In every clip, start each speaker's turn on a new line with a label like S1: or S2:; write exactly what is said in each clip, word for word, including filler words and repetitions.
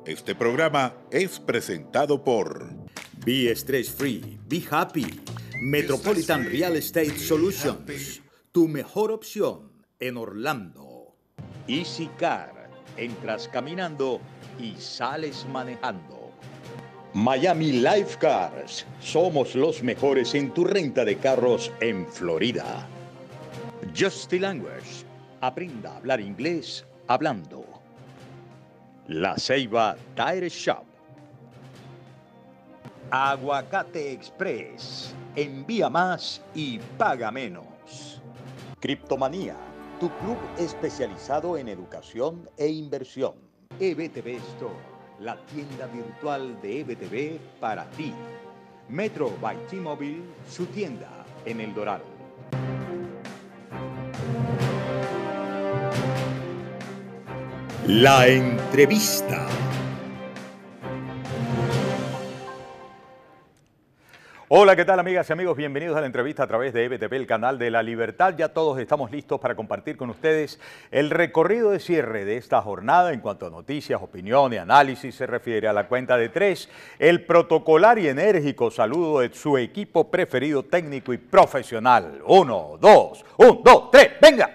S1: Este programa es presentado por
S2: Be Stress Free, Be Happy, Metropolitan Real Estate Solutions, tu mejor opción en Orlando. Easy Car, entras caminando y sales manejando. Miami Life Cars, somos los mejores en tu renta de carros en Florida. Just Language, aprenda a hablar inglés hablando. La Ceiba Tire Shop. Aguacate Express, envía más y paga menos. Criptomanía, tu club especializado en educación e inversión. E B T V Store, la tienda virtual de E B T V para ti. Metro by T-Mobile, su tienda en El Dorado. La entrevista. Hola, ¿qué tal, amigas y amigos? Bienvenidos a la entrevista a través de E B T V, el canal de la libertad. Ya todos estamos listos para compartir con ustedes el recorrido de cierre de esta jornada en cuanto a noticias, opinión y análisis se refiere a la cuenta de tres. El protocolar y enérgico saludo de su equipo preferido, técnico y profesional. Uno, dos, un, dos, tres, ¡venga!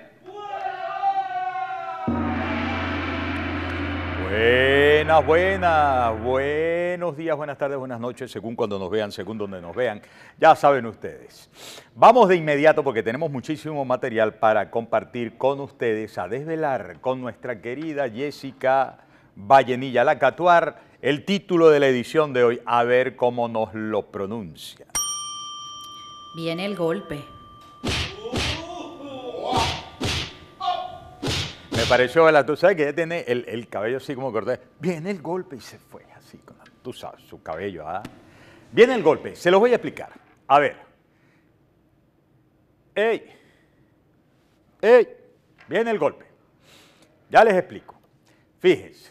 S2: Buenas, buenas, buenos días, buenas tardes, buenas noches, según cuando nos vean, según donde nos vean, ya saben ustedes. Vamos de inmediato porque tenemos muchísimo material para compartir con ustedes, a desvelar con nuestra querida Jessica Vallenilla Lacatuar el título de la edición de hoy, a ver cómo nos lo pronuncia.
S3: Viene el golpe.
S2: Me pareció, tú sabes que ella tiene el, el cabello así como corté. Viene el golpe y se fue así, con, tú sabes, su cabello. ¿ah? Viene el golpe, se los voy a explicar. A ver. ¡Ey! ¡Ey! Viene el golpe. Ya les explico. Fíjense.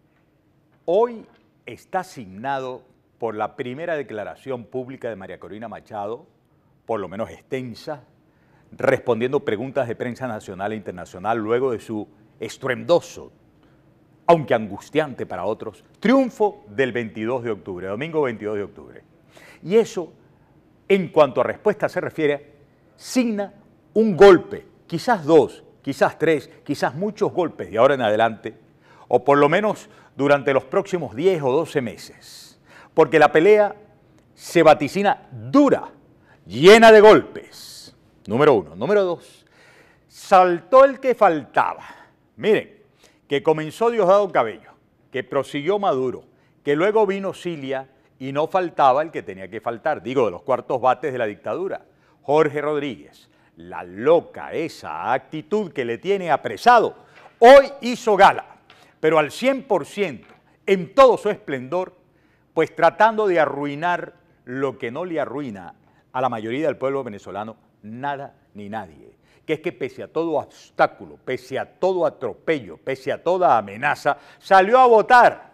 S2: Hoy está asignado por la primera declaración pública de María Corina Machado, por lo menos extensa, respondiendo preguntas de prensa nacional e internacional luego de su estruendoso, aunque angustiante para otros, triunfo del veintidós de octubre, domingo veintidós de octubre. Y eso, en cuanto a respuesta se refiere, signa un golpe, quizás dos, quizás tres, quizás muchos golpes de ahora en adelante, o por lo menos durante los próximos diez o doce meses, porque la pelea se vaticina dura, llena de golpes. Número uno. Número dos, saltó el que faltaba. Miren, que comenzó Diosdado Cabello, que prosiguió Maduro, que luego vino Cilia y no faltaba el que tenía que faltar, digo, de los cuartos bates de la dictadura, Jorge Rodríguez. La loca, esa actitud que le tiene apresado, hoy hizo gala, pero al cien por ciento, en todo su esplendor, pues tratando de arruinar lo que no le arruina a la mayoría del pueblo venezolano, nada ni nadie, que es que pese a todo obstáculo, pese a todo atropello, pese a toda amenaza, salió a votar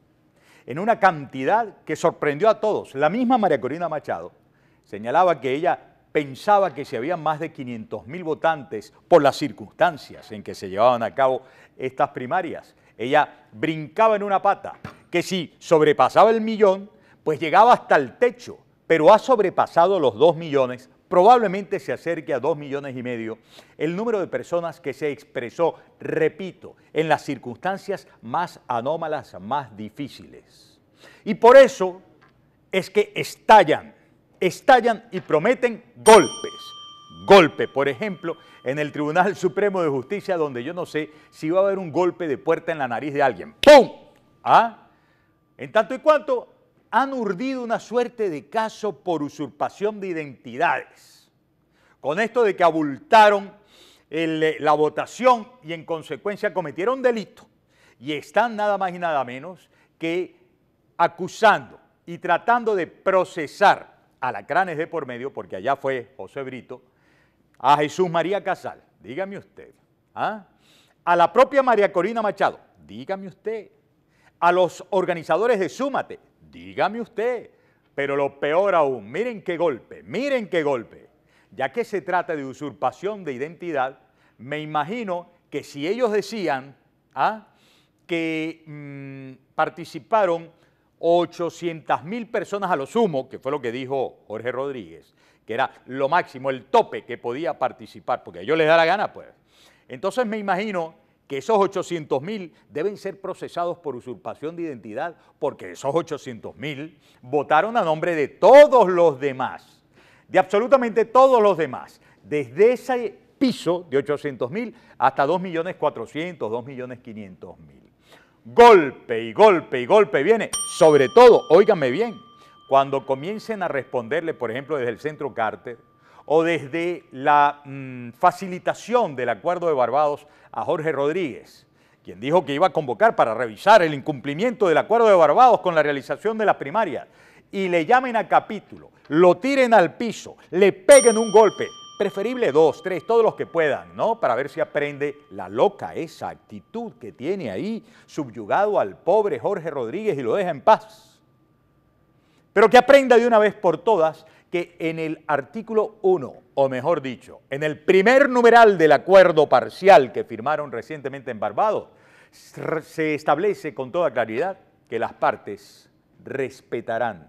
S2: en una cantidad que sorprendió a todos. La misma María Corina Machado señalaba que ella pensaba que si había más de quinientos mil votantes por las circunstancias en que se llevaban a cabo estas primarias, ella brincaba en una pata, que si sobrepasaba el millón, pues llegaba hasta el techo, pero ha sobrepasado los dos millones, probablemente se acerque a dos millones y medio el número de personas que se expresó, repito, en las circunstancias más anómalas, más difíciles. Y por eso es que estallan, estallan y prometen golpes. Golpe, por ejemplo, en el Tribunal Supremo de Justicia, donde yo no sé si va a haber un golpe de puerta en la nariz de alguien. ¡Pum! ¿Ah? En tanto y cuanto han urdido una suerte de caso por usurpación de identidades, con esto de que abultaron el, la votación y en consecuencia cometieron delito, y están nada más y nada menos que acusando y tratando de procesar a alacranes de por medio, porque allá fue José Brito, a Jesús María Casal, dígame usted, ¿ah? A la propia María Corina Machado, dígame usted, a los organizadores de Súmate, dígame usted, pero lo peor aún, miren qué golpe, miren qué golpe. Ya que se trata de usurpación de identidad, me imagino que si ellos decían, ¿ah? que mmm, participaron ochocientas mil personas a lo sumo, que fue lo que dijo Jorge Rodríguez, que era lo máximo, el tope que podía participar, porque a ellos les da la gana, pues. Entonces me imagino que esos ochocientos mil deben ser procesados por usurpación de identidad, porque esos ochocientos mil votaron a nombre de todos los demás, de absolutamente todos los demás, desde ese piso de ochocientos mil hasta dos millones cuatrocientos, dos millones quinientos mil. Golpe y golpe y golpe viene, sobre todo, óiganme bien, cuando comiencen a responderle, por ejemplo, desde el Centro Carter o desde la mmm, facilitación del Acuerdo de Barbados a Jorge Rodríguez, quien dijo que iba a convocar para revisar el incumplimiento del Acuerdo de Barbados con la realización de las primarias, y le llamen a capítulo, lo tiren al piso, le peguen un golpe, preferible dos, tres, todos los que puedan, ¿no? Para ver si aprende la loca esa actitud que tiene ahí, subyugado al pobre Jorge Rodríguez y lo deja en paz. Pero que aprenda de una vez por todas que en el artículo uno, o mejor dicho, en el primer numeral del acuerdo parcial que firmaron recientemente en Barbados, se establece con toda claridad que las partes respetarán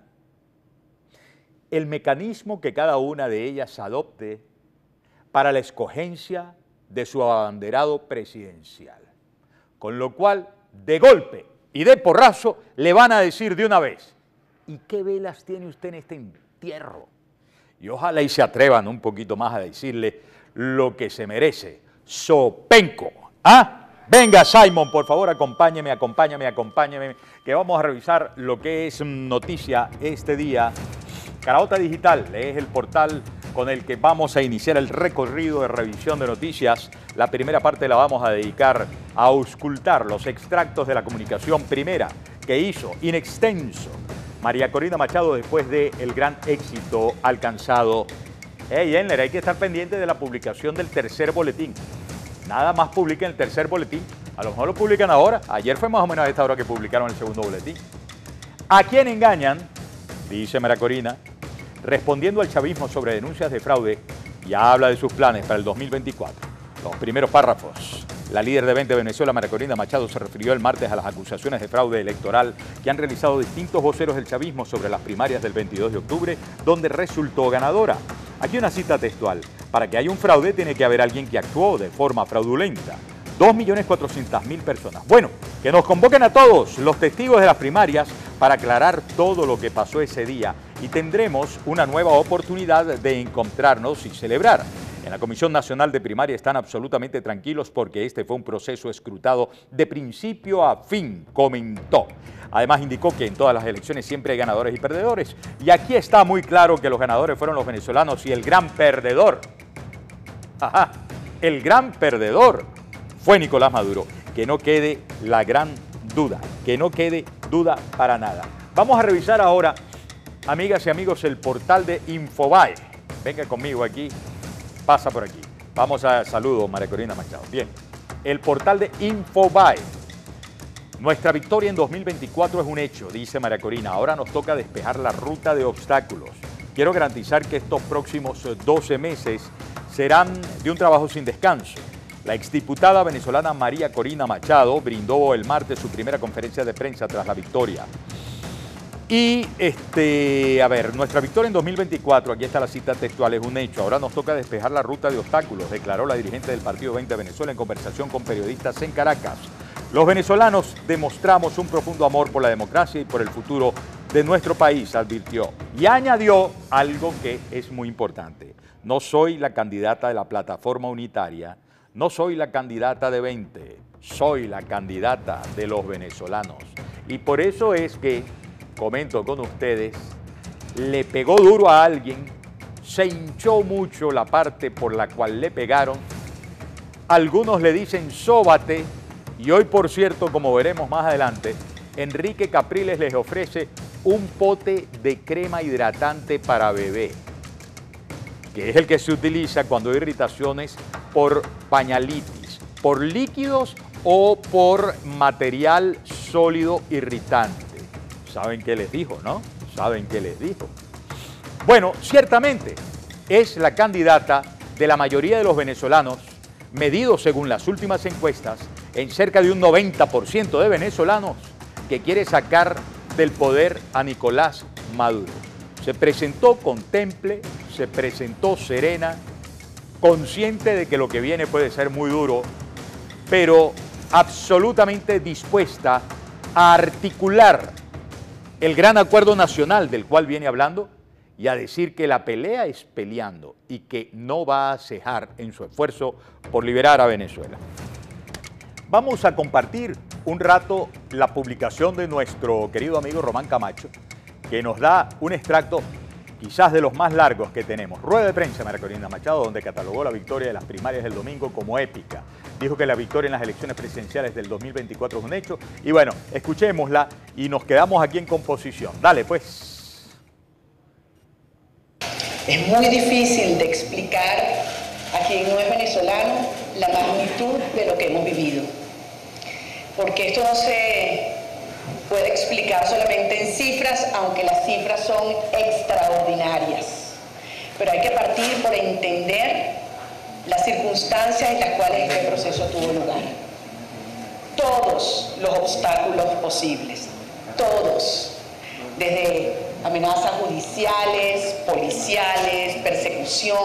S2: el mecanismo que cada una de ellas adopte para la escogencia de su abanderado presidencial. Con lo cual, de golpe y de porrazo, le van a decir de una vez, ¿y qué velas tiene usted en este entierro? Y ojalá y se atrevan un poquito más a decirle lo que se merece. Sopenco. ¿Ah? Venga, Simon, por favor, acompáñeme, acompáñame, acompáñeme, que vamos a revisar lo que es noticia este día. Caraota Digital es el portal con el que vamos a iniciar el recorrido de revisión de noticias. La primera parte la vamos a dedicar a auscultar los extractos de la comunicación primera que hizo in extenso María Corina Machado después del gran éxito alcanzado. Hey, Enler, hay que estar pendiente de la publicación del tercer boletín. Nada más publiquen el tercer boletín. A lo mejor lo publican ahora. Ayer fue más o menos a esta hora que publicaron el segundo boletín. ¿A quién engañan? Dice María Corina, respondiendo al chavismo sobre denuncias de fraude, y habla de sus planes para el dos mil veinticuatro. Los primeros párrafos. La líder de Vente Venezuela, María Corina Machado, se refirió el martes a las acusaciones de fraude electoral que han realizado distintos voceros del chavismo sobre las primarias del veintidós de octubre, donde resultó ganadora. Aquí una cita textual. Para que haya un fraude tiene que haber alguien que actuó de forma fraudulenta. dos millones cuatrocientas mil personas. Bueno, que nos convoquen a todos los testigos de las primarias para aclarar todo lo que pasó ese día y tendremos una nueva oportunidad de encontrarnos y celebrar. En la Comisión Nacional de Primaria están absolutamente tranquilos porque este fue un proceso escrutado de principio a fin, comentó. Además indicó que en todas las elecciones siempre hay ganadores y perdedores. Y aquí está muy claro que los ganadores fueron los venezolanos y el gran perdedor, ajá, el gran perdedor fue Nicolás Maduro. Que no quede la gran duda, que no quede duda para nada. Vamos a revisar ahora, amigas y amigos, el portal de Infobae. Venga conmigo aquí, pasa por aquí. Vamos a saludo, María Corina Machado. Bien, el portal de Infobae. Nuestra victoria en dos mil veinticuatro es un hecho, dice María Corina. Ahora nos toca despejar la ruta de obstáculos. Quiero garantizar que estos próximos doce meses serán de un trabajo sin descanso. La exdiputada venezolana María Corina Machado brindó el martes su primera conferencia de prensa tras la victoria. Y, este, a ver, nuestra victoria en dos mil veinticuatro, aquí está la cita textual, es un hecho. Ahora nos toca despejar la ruta de obstáculos, declaró la dirigente del Partido Vente Venezuela en conversación con periodistas en Caracas. Los venezolanos demostramos un profundo amor por la democracia y por el futuro de nuestro país, advirtió. Y añadió algo que es muy importante. No soy la candidata de la plataforma unitaria, no soy la candidata de Vente, soy la candidata de los venezolanos. Y por eso es que, comento con ustedes, le pegó duro a alguien, se hinchó mucho la parte por la cual le pegaron. Algunos le dicen sóbate, y hoy, por cierto, como veremos más adelante, Enrique Capriles les ofrece un pote de crema hidratante para bebé, que es el que se utiliza cuando hay irritaciones por pañalitis, por líquidos o por material sólido irritante. ¿Saben qué les dijo, no? ¿Saben qué les dijo? Bueno, ciertamente es la candidata de la mayoría de los venezolanos, medidos según las últimas encuestas, en cerca de un noventa por ciento de venezolanos que quiere sacar del poder a Nicolás Maduro. Se presentó con temple, se presentó serena, consciente de que lo que viene puede ser muy duro, pero absolutamente dispuesta a articular el gran acuerdo nacional del cual viene hablando y a decir que la pelea es peleando y que no va a cejar en su esfuerzo por liberar a Venezuela. Vamos a compartir un rato la publicación de nuestro querido amigo Román Camacho, que nos da un extracto quizás de los más largos que tenemos. Rueda de prensa, María Corina Machado, donde catalogó la victoria de las primarias del domingo como épica. Dijo que la victoria en las elecciones presidenciales del dos mil veinticuatro es un hecho. Y bueno, escuchémosla y nos quedamos aquí en composición. Dale, pues.
S4: Es muy difícil de explicar a quien no es venezolano la magnitud de lo que hemos vivido. Porque esto no se puede explicar solamente en cifras, aunque las cifras son extraordinarias. Pero hay que partir por entender las circunstancias en las cuales este proceso tuvo lugar. Todos los obstáculos posibles, todos, desde amenazas judiciales, policiales, persecución,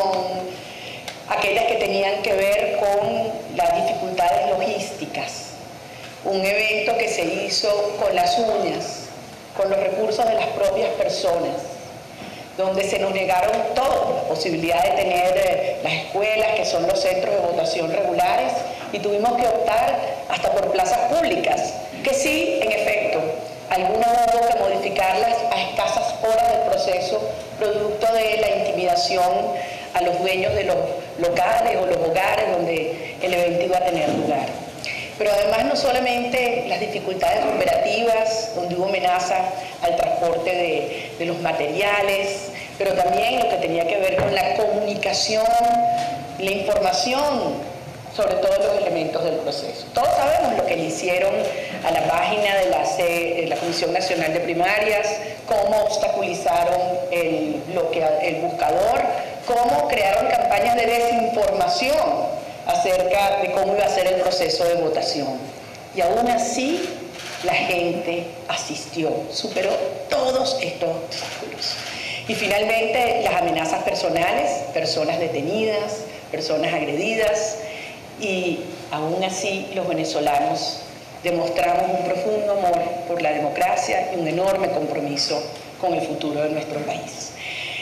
S4: aquellas que tenían que ver con las dificultades logísticas. Un evento que se hizo con las uñas, con los recursos de las propias personas, donde se nos negaron todo, la posibilidad de tener eh, las escuelas, que son los centros de votación regulares, y tuvimos que optar hasta por plazas públicas, que sí, en efecto, algunas hubo que modificarlas a escasas horas del proceso, producto de la intimidación a los dueños de los locales o los hogares donde el evento iba a tener lugar. Pero además no solamente las dificultades operativas, donde hubo amenaza al transporte de, de los materiales, pero también lo que tenía que ver con la comunicación, la información sobre todos los elementos del proceso. Todos sabemos lo que le hicieron a la página de la, C, de la Comisión Nacional de Primarias, cómo obstaculizaron el, bloquea, el buscador, cómo crearon campañas de desinformación acerca de cómo iba a ser el proceso de votación. Y aún así, la gente asistió, superó todos estos obstáculos. Y finalmente, las amenazas personales, personas detenidas, personas agredidas, y aún así los venezolanos demostramos un profundo amor por la democracia y un enorme compromiso con el futuro de nuestro país.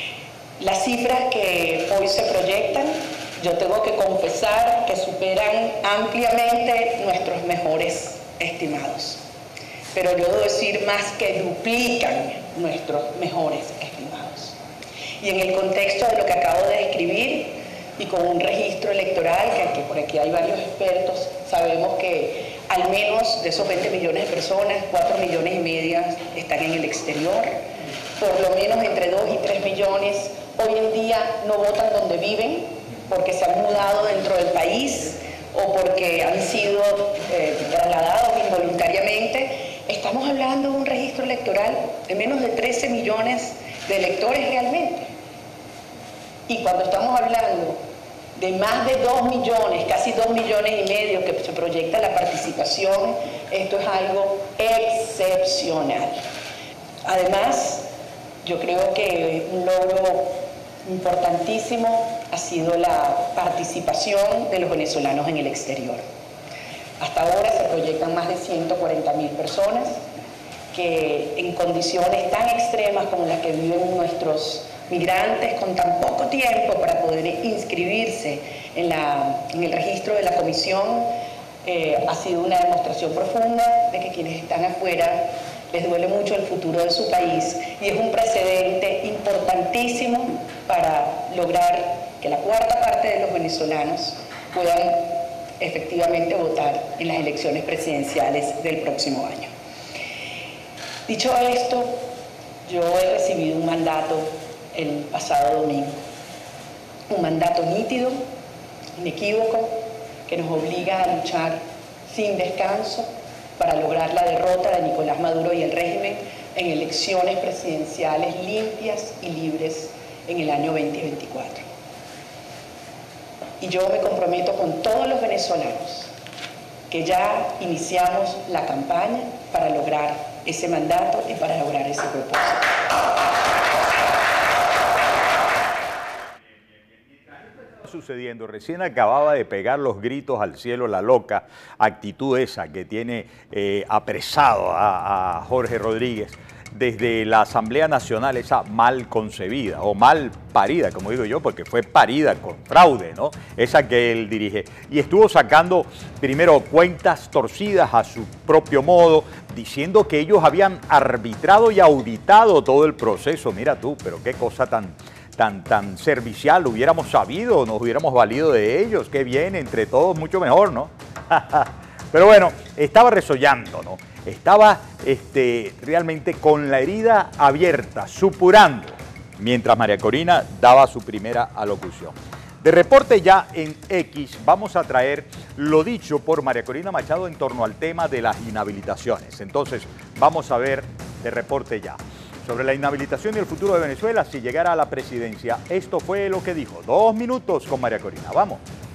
S4: Las cifras que hoy se proyectan, yo tengo que confesar que superan ampliamente nuestros mejores estimados. Pero yo debo decir más que duplican nuestros mejores estimados. Y en el contexto de lo que acabo de describir, y con un registro electoral, que, que por aquí hay varios expertos, sabemos que al menos de esos veinte millones de personas, cuatro millones y medio están en el exterior, por lo menos entre dos y tres millones hoy en día no votan donde viven, porque se han mudado dentro del país o porque han sido eh, trasladados involuntariamente. Estamos hablando de un registro electoral de menos de trece millones de electores realmente. Y cuando estamos hablando de más de dos millones, casi dos millones y medio que se proyecta la participación, esto es algo excepcional. Además, yo creo que un logro importantísimo ha sido la participación de los venezolanos en el exterior. Hasta ahora se proyectan más de ciento cuarenta mil personas que en condiciones tan extremas como las que viven nuestros migrantes con tan poco tiempo para poder inscribirse en, la, en el registro de la comisión, eh, ha sido una demostración profunda de que quienes están afuera les duele mucho el futuro de su país y es un precedente importantísimo para lograr que la cuarta parte de los venezolanos puedan efectivamente votar en las elecciones presidenciales del próximo año. Dicho esto, yo he recibido un mandato el pasado domingo, un mandato nítido, inequívoco, que nos obliga a luchar sin descanso para lograr la derrota de Nicolás Maduro y el régimen en elecciones presidenciales limpias y libres en el año veinte veinticuatro. Y yo me comprometo con todos los venezolanos que ya iniciamos la campaña para lograr ese mandato y para lograr ese propósito.
S2: Sucediendo, recién acababa de pegar los gritos al cielo la loca actitud esa que tiene eh, apresado a, a Jorge Rodríguez desde la Asamblea Nacional, esa mal concebida o mal parida, como digo yo, porque fue parida con fraude, ¿no? Esa que él dirige. Y estuvo sacando primero cuentas torcidas a su propio modo, diciendo que ellos habían arbitrado y auditado todo el proceso. Mira tú, pero qué cosa tan... Tan, tan servicial, hubiéramos sabido, nos hubiéramos valido de ellos, qué bien, entre todos mucho mejor, ¿no? Pero bueno, estaba resollando, ¿no? Estaba este, realmente con la herida abierta, supurando, mientras María Corina daba su primera alocución. De reporte ya en X vamos a traer lo dicho por María Corina Machado en torno al tema de las inhabilitaciones. Entonces, vamos a ver de reporte ya. Sobre la inhabilitación y el futuro de Venezuela si llegara a la presidencia. Esto fue lo que dijo. Dos minutos con María Corina. Vamos.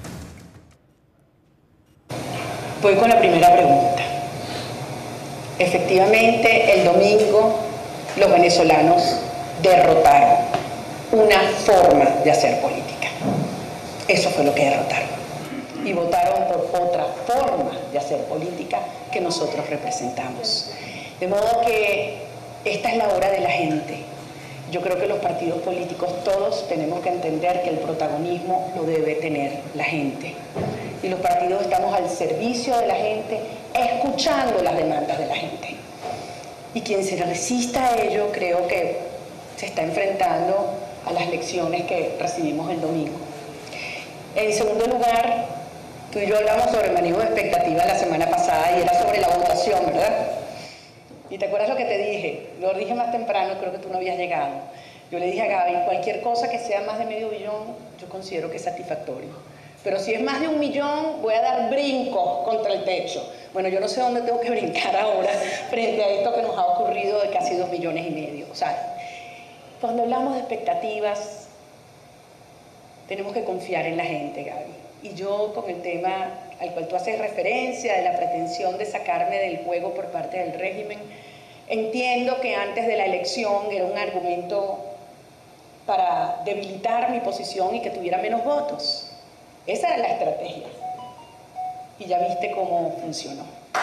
S4: Voy con la primera pregunta. Efectivamente, el domingo los venezolanos derrotaron una forma de hacer política. Eso fue lo que derrotaron. Y votaron por otra forma de hacer política que nosotros representamos. De modo que esta es la hora de la gente. Yo creo que los partidos políticos todos tenemos que entender que el protagonismo lo debe tener la gente. Y los partidos estamos al servicio de la gente, escuchando las demandas de la gente. Y quien se resista a ello, creo que se está enfrentando a las lecciones que recibimos el domingo. En segundo lugar, tú y yo hablamos sobre manejo de expectativas la semana pasada y era sobre la votación, ¿verdad? Y te acuerdas lo que te dije, lo dije más temprano, creo que tú no habías llegado. Yo le dije a Gaby, cualquier cosa que sea más de medio billón, yo considero que es satisfactorio. Pero si es más de un millón, voy a dar brincos contra el techo. Bueno, yo no sé dónde tengo que brincar ahora frente a esto que nos ha ocurrido de casi dos millones y medio. O sea, cuando hablamos de expectativas, tenemos que confiar en la gente, Gaby. Y yo con el tema al cual tú haces referencia, de la pretensión de sacarme del juego por parte del régimen, entiendo que antes de la elección era un argumento para debilitar mi posición y que tuviera menos votos. Esa era la estrategia. Y ya viste cómo funcionó.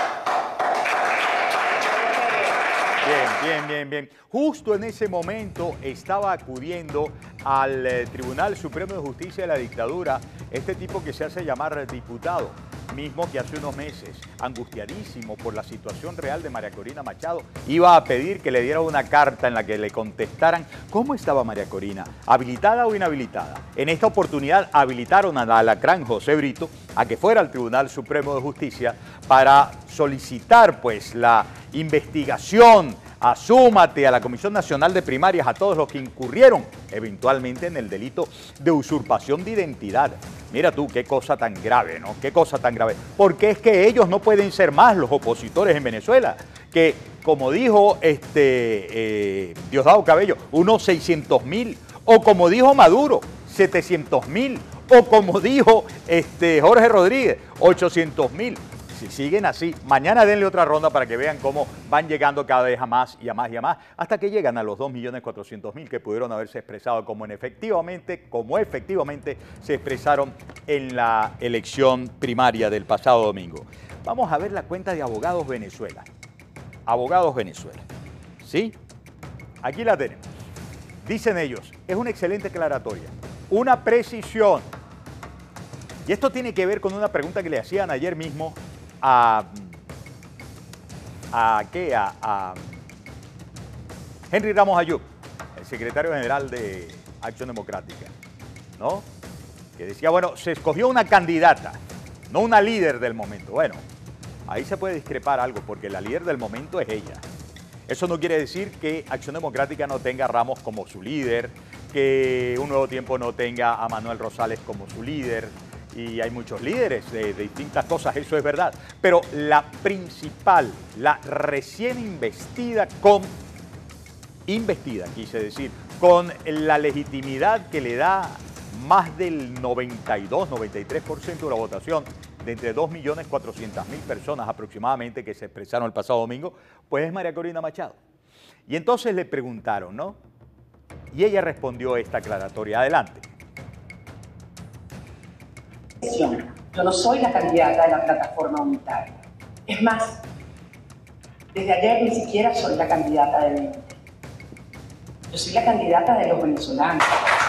S2: Bien, bien, bien, bien. Justo en ese momento estaba acudiendo al eh, Tribunal Supremo de Justicia de la Dictadura este tipo que se hace llamar diputado, mismo que hace unos meses, angustiadísimo por la situación real de María Corina Machado, iba a pedir que le diera una carta en la que le contestaran cómo estaba María Corina, habilitada o inhabilitada. En esta oportunidad habilitaron al alacrán José Brito a que fuera al Tribunal Supremo de Justicia para solicitar pues la investigación, asúmate a la Comisión Nacional de Primarias, a todos los que incurrieron eventualmente en el delito de usurpación de identidad. Mira tú, qué cosa tan grave, ¿no? Qué cosa tan grave. Porque es que ellos no pueden ser más los opositores en Venezuela, que como dijo este eh, Diosdado Cabello, unos seiscientos mil, o como dijo Maduro, setecientos mil, o como dijo este, Jorge Rodríguez, ochocientos mil. Si siguen así, mañana denle otra ronda para que vean cómo van llegando cada vez a más y a más y a más, hasta que llegan a los dos millones cuatrocientos mil que pudieron haberse expresado como en efectivamente, como efectivamente se expresaron en la elección primaria del pasado domingo. Vamos a ver la cuenta de Abogados Venezuela. Abogados Venezuela. ¿Sí? Aquí la tenemos. Dicen ellos, es una excelente aclaratoria, una precisión. Y esto tiene que ver con una pregunta que le hacían ayer mismo a, a, ¿qué? a, a Henry Ramos Ayub, el secretario general de Acción Democrática, ¿no? Que decía, bueno, se escogió una candidata, no una líder del momento. Bueno, ahí se puede discrepar algo, porque la líder del momento es ella. Eso no quiere decir que Acción Democrática no tenga a Ramos como su líder, que Un Nuevo Tiempo no tenga a Manuel Rosales como su líder, y hay muchos líderes de, de distintas cosas, eso es verdad. Pero la principal, la recién investida con, investida quise decir, con la legitimidad que le da más del noventa y dos, noventa y tres por ciento de la votación, de entre dos millones cuatrocientas mil personas aproximadamente que se expresaron el pasado domingo, pues es María Corina Machado. Y entonces le preguntaron, ¿no? Y ella respondió esta aclaratoria. Adelante.
S4: Yo no soy la candidata de la plataforma unitaria. Es más, desde ayer ni siquiera soy la candidata de veinte. Yo soy la candidata de los venezolanos.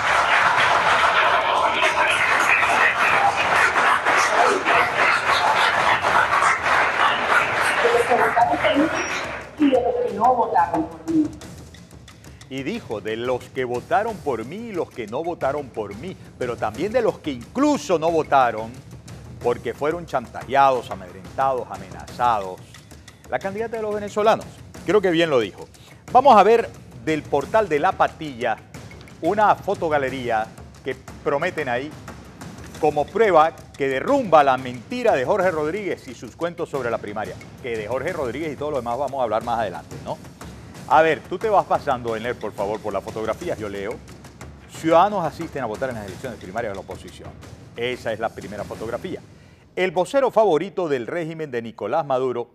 S4: De los que votaron por mí y de los que no votaron por mí.
S2: Y dijo, de los que votaron por mí y los que no votaron por mí, pero también de los que incluso no votaron porque fueron chantajeados, amedrentados, amenazados. La candidata de los venezolanos, creo que bien lo dijo. Vamos a ver del portal de La Patilla una fotogalería que prometen ahí como prueba que derrumba la mentira de Jorge Rodríguez y sus cuentos sobre la primaria. Que de Jorge Rodríguez y todo lo demás vamos a hablar más adelante, ¿no? A ver, tú te vas pasando, Enler, por favor, por las fotografías, yo leo. Ciudadanos asisten a votar en las elecciones primarias de la oposición. Esa es la primera fotografía. El vocero favorito del régimen de Nicolás Maduro,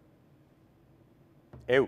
S2: Eu.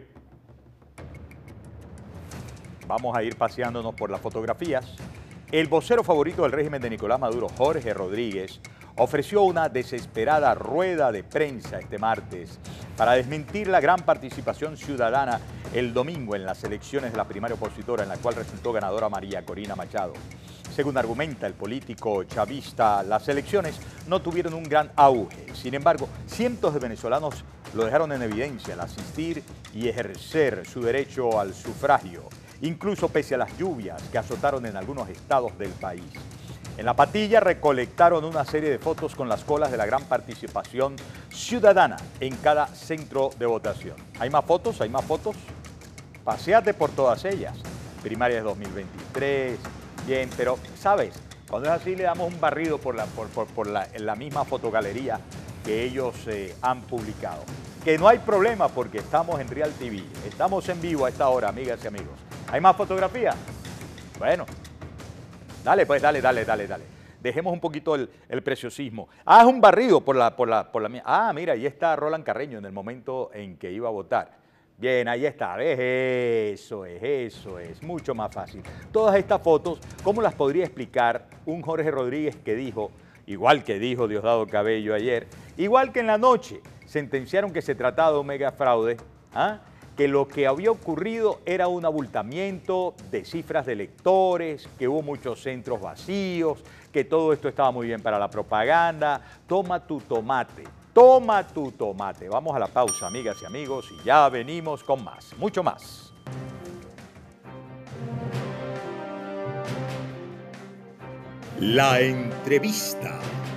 S2: Vamos a ir paseándonos por las fotografías. El vocero favorito del régimen de Nicolás Maduro, Jorge Rodríguez, ofreció una desesperada rueda de prensa este martes para desmentir la gran participación ciudadana el domingo en las elecciones de la primaria opositora en la cual resultó ganadora María Corina Machado. Según argumenta el político chavista, las elecciones no tuvieron un gran auge. Sin embargo, cientos de venezolanos lo dejaron en evidencia al asistir y ejercer su derecho al sufragio, incluso pese a las lluvias que azotaron en algunos estados del país. En La Patilla recolectaron una serie de fotos con las colas de la gran participación ciudadana en cada centro de votación. ¿Hay más fotos? ¿Hay más fotos? Paseate por todas ellas. Primarias dos mil veintitrés, bien, pero, ¿sabes? Cuando es así le damos un barrido por la, por, por, por la, en la misma fotogalería que ellos eh, han publicado. Que no hay problema porque estamos en Real T V, estamos en vivo a esta hora, amigas y amigos. ¿Hay más fotografías? Bueno. Dale, pues, dale, dale, dale, dale. Dejemos un poquito el, el preciosismo. Ah, es un barrido por la, por la, por la... Ah, mira, ahí está Roland Carreño en el momento en que iba a votar. Bien, ahí está. ¿Ves? Eso es, eso es. Mucho más fácil. Todas estas fotos, ¿cómo las podría explicar un Jorge Rodríguez que dijo, igual que dijo Diosdado Cabello ayer, igual que en la noche sentenciaron que se trataba de un mega fraude, ¿ah? Que lo que había ocurrido era un abultamiento de cifras de electores, que hubo muchos centros vacíos, que todo esto estaba muy bien para la propaganda. Toma tu tomate, toma tu tomate. Vamos a la pausa, amigas y amigos, y ya venimos con más, mucho más.
S1: La entrevista.